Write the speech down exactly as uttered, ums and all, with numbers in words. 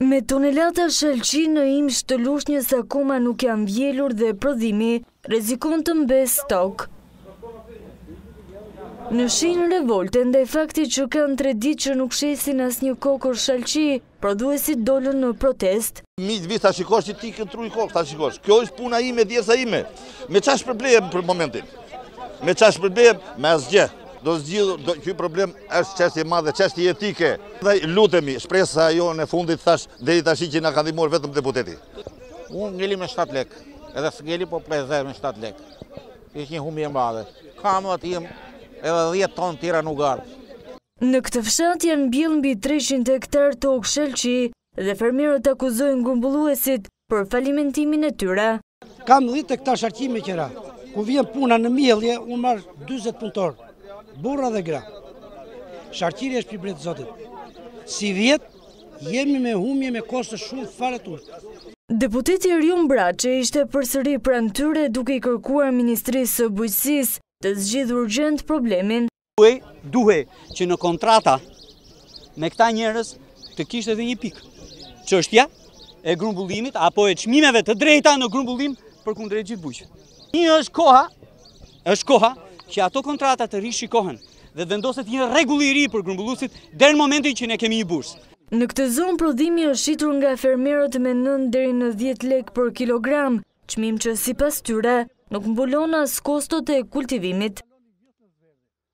Me tonelata shalqi në imsh të lushnjës akoma nuk janë vjelur dhe prodhimi rrezikon të mbes stok. Në shenjë revolte ndaj faktit që kanë tre ditë që nuk shesin asnjë kokër shalqi, prodhuesit dolën në protest. Mi vi ta shikosh që ti këntruj kokë, ta shikosh. Kjo është puna ime, djesa ime. Me çfarë shpërblehem për momentin? Me çfarë shpërblehem? Me asgjë. Do zgjidhë, ky problem është çështje e madhe, çështje etike. Dhe lutemi, shpresa jonë e fundit thash deri tash që na ka ndihmuar vetëm deputeti. Unë ngeli me shtatë lekë, edhe s'ngeli po plezër me shtatë lekë. Ishte një humbje e madhe. Kam aty edhe dhjetë tonë tjera nuk ardh. Në këtë fshat janë mbjellë mbi treqind hektar tokë shalqi dhe fermerët akuzojnë grumbulluesit për falimentimin e tyre. Kam dhjetë hektar shalqi me qera. Ku vjen puna në mjellje, unë marr dyzet punëtor, burra dhe gra. Shalqiri është për bretë zotit. Si vjet, jemi me humje me koste shumë fare tushtë. Deputeti Erjon Braçe ishte përsëri pranë tyre duke i kërkuar Ministrisë së Bujqësisë të zgjidhur urgjent problemin. Duhej, duhej që në kontrata me këta njerëz të kishte edhe një pikë. Çështja e grumbullimit apo e çmimeve të drejta në grumbullim përkundrejt gjithë bujqë. Një është koha, është koha që ato kontrata të rishikohen dhe vendoset një rregull i ri për grumbulluesit deri në momentin që ne kemi një bursë. Në këtë zonë prodhimi është shitur nga fermerët me nëntë deri në dhjetë lekë për kilogram, çmim që sipas tyre nuk mbulon as kostot e kultivimit.